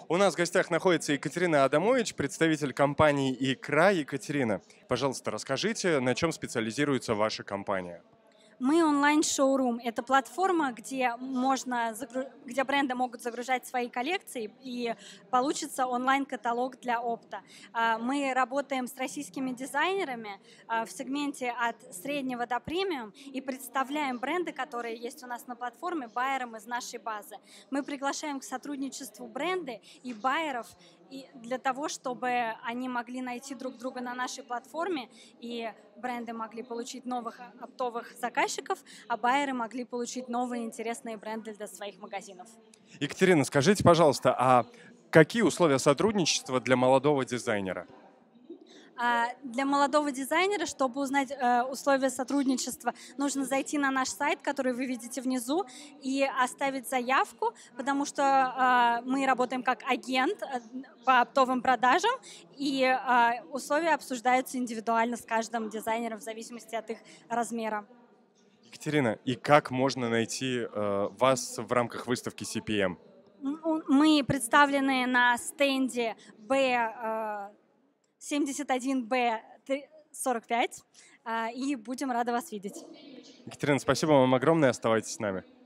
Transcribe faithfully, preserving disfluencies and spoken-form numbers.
У нас в гостях находится Екатерина Адамович, представитель компании «Икра». Екатерина, пожалуйста, расскажите, на чем специализируется ваша компания? Мы онлайн-шоурум. Это платформа, где можно, загру- где бренды могут загружать свои коллекции, и получится онлайн-каталог для опта. А, Мы работаем с российскими дизайнерами а, в сегменте от среднего до премиум и представляем бренды, которые есть у нас на платформе, байерам из нашей базы. Мы приглашаем к сотрудничеству бренды и байеров и для того, чтобы они могли найти друг друга на нашей платформе, и бренды могли получить новых оптовых заказчиков, а байеры могли получить новые интересные бренды для своих магазинов. Екатерина, скажите, пожалуйста, а какие условия сотрудничества для молодого дизайнера? А Для молодого дизайнера, чтобы узнать э, условия сотрудничества, нужно зайти на наш сайт, который вы видите внизу, и оставить заявку, потому что э, мы работаем как агент э, по оптовым продажам, и э, условия обсуждаются индивидуально с каждым дизайнером в зависимости от их размера. Екатерина, и как можно найти э, вас в рамках выставки си пи эм? М, у- Мы представлены на стенде B семьдесят один Б сорок пять, э, и будем рады вас видеть. Екатерина, спасибо вам огромное, оставайтесь с нами.